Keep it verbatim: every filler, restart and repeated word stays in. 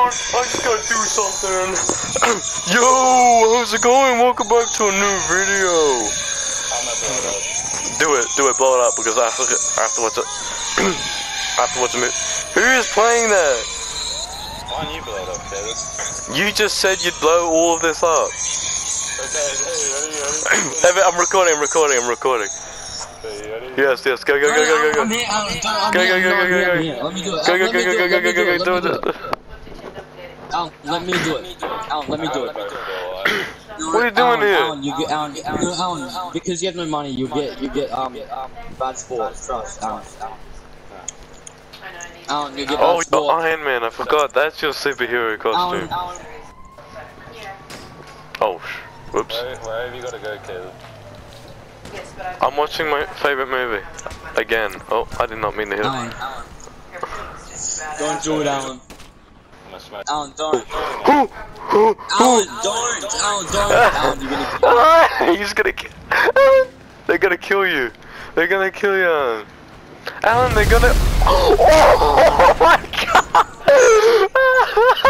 I just gotta do something. Yo, how's it going? Welcome back to a new video. Do it, do it, blow it up because I have to, I have to watch it. I have to watch a movie. Who is playing that? Why don't you blow it up, David? You just said you'd blow all of this up. Okay, ready, ready, ready. Evan, I'm recording, I'm recording, I'm recording. Okay, ready? Yes, yes, go, go, go, go, go, go. I'm here, I'm here, I'm Go, go, here, go, I'm go, here, go, I'm go. here. Let me do it. Go, go, Let me go, do go, it, go, let me go, do it, go, let do me it. do it. Alan, let me do it. Alan, let me do it. What are you doing Alan, here? Alan, you get Alan, no, Alan, because you have no money, you get, you get, um, bad sports, trust, Alan. Alan, you get bad Oh, you're sports. Iron Man, I forgot, that's your superhero costume. Alan, Oh, sh whoops. Where, where have you gotta go, Caleb? I'm watching my favorite movie. Again. Oh, I did not mean to hit it. Alan, don't do it, Alan. I'm gonna smash. Alan, don't. Who? Who? Alan, don't. Alan, don't. Alan, you're gonna kill me. He's gonna kill. They're gonna kill you. They're gonna kill you, Alan. Alan, they're gonna. Oh my god!